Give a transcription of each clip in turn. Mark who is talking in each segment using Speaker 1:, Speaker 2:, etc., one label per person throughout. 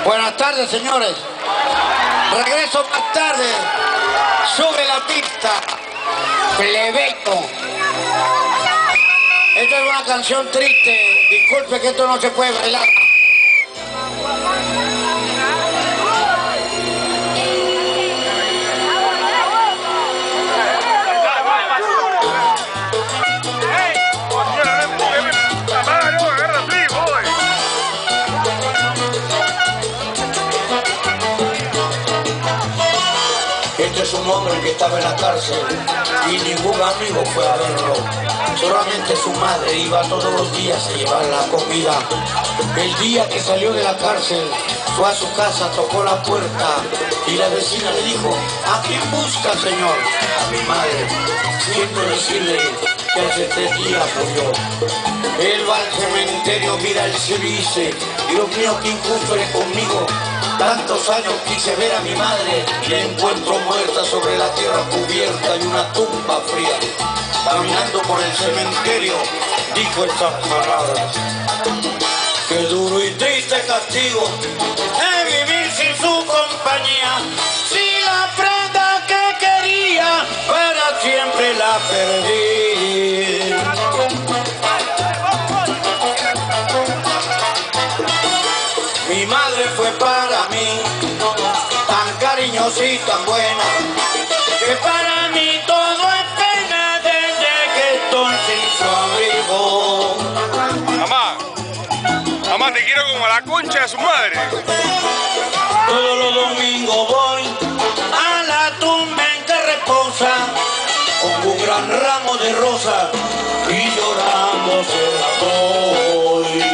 Speaker 1: Buenas tardes, señores. Regreso más tarde. Sube la pista. Plebeco. Esta es una canción triste. Disculpe que esto no se puede bailar. Este es un hombre que estaba en la cárcel y ningún amigo fue a verlo. Solamente su madre iba todos los días a llevar la comida. El día que salió de la cárcel, fue a su casa, tocó la puerta y la vecina le dijo: ¿a quién busca, señor? A mi madre. Siento decirle que hace 3 días murió. Él va al cementerio, mira el cielo y dice: Dios mío, ¿qué injusto eres conmigo? Tantos años quise ver a mi madre y la encuentro muerta sobre la tierra cubierta y una tumba fría. Caminando por el cementerio, dijo estas palabras: qué duro y triste castigo es vivir sin su compañía. Si la prenda que quería para siempre la perdí. Mi madre fue para mí tan cariñosa y tan buena, que para mí todo es pena desde que estoy sin su abrigo.
Speaker 2: Mamá, te quiero como la concha de su madre.
Speaker 1: Todos los domingos voy a la tumba en que reposa, con un gran ramo de rosas y llorando se la doy.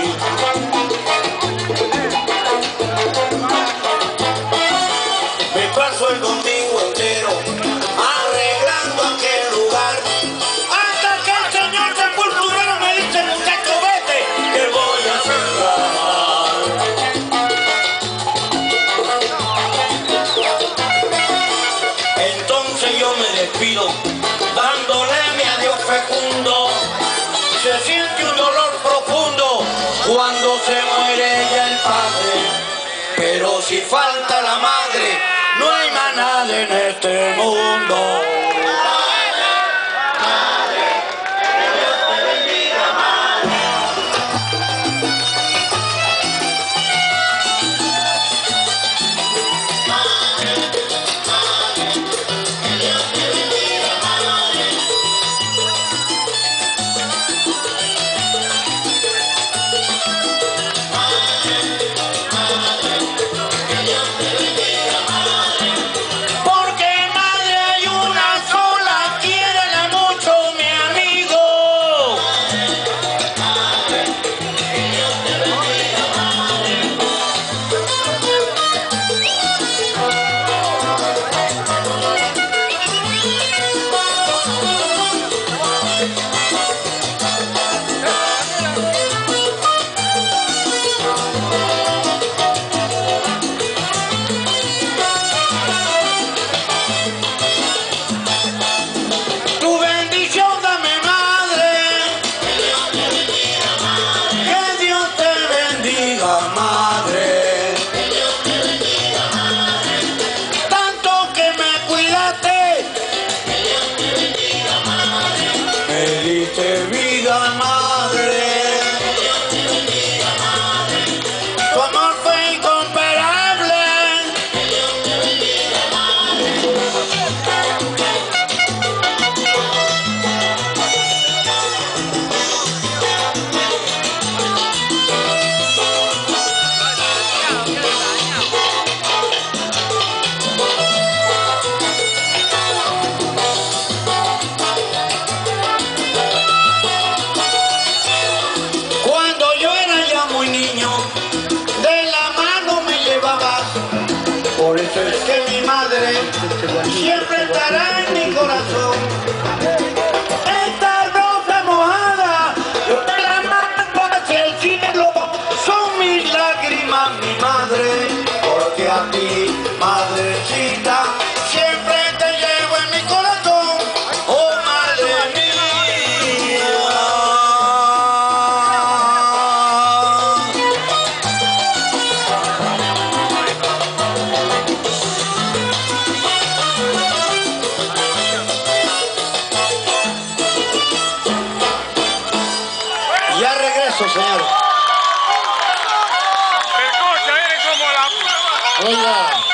Speaker 1: Me paso el domingo entero arreglando aquel lugar, hasta que el señor sepulturero me dice: muchacho, vete, que voy a cerrar. Entonces yo me despido, dándole mi adiós fecundo. Se siente un dolor profundo cuando se muere ya el padre, pero si falta la madre, no hay más nada en este mundo. Siempre estará en mi corazón. Esta rosa mojada de la mano hacia el cielo son mis lágrimas, mi madre, porque a ti, madrecita, siempre te llevo en mi corazón, oh madre mía. aplauso, señores.
Speaker 2: El coche viene como la...
Speaker 3: Oiga.